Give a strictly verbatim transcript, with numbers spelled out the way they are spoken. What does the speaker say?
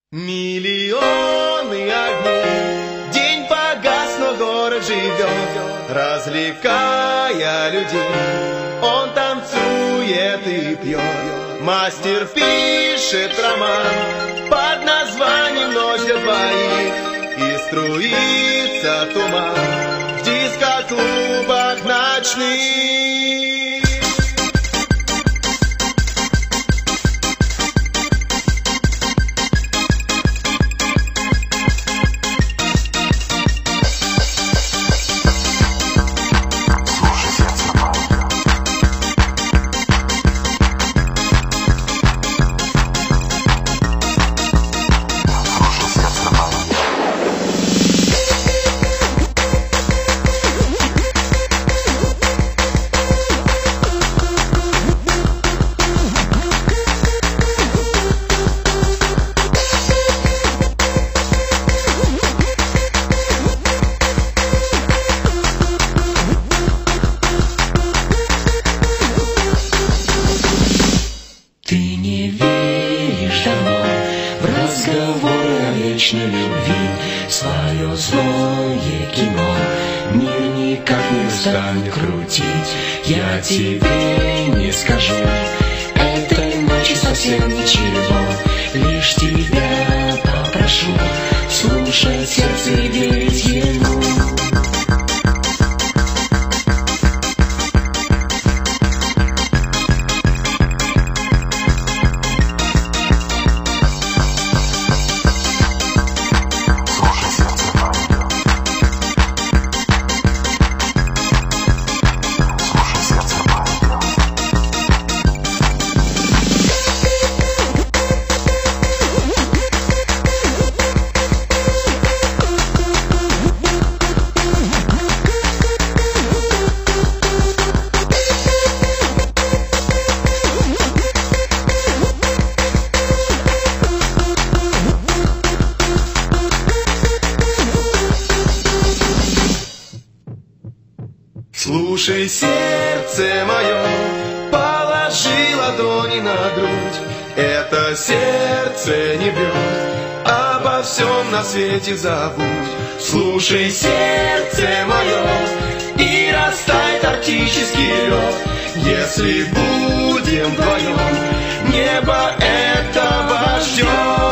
Миллионы огней, день погас, но город живет, развлекая людей. Он танцует и пьет, мастер пишет роман под названием «Ночь для двоих», и струится туман в дискоклубах ночных. Ты не веришь давно в разговоры о вечной любви. Свое злое кино мир никак не станет крутить. Я тебе не скажу, этой ночи совсем ничего. Лишь тебя попрошу слушать сердце и верить ему. Слушай, сердце мое, положи ладони на грудь. Это сердце не бьет, обо всем на свете забудь. Слушай, сердце мое, и растает арктический лед. Если будем вдвоем, небо этого ждет.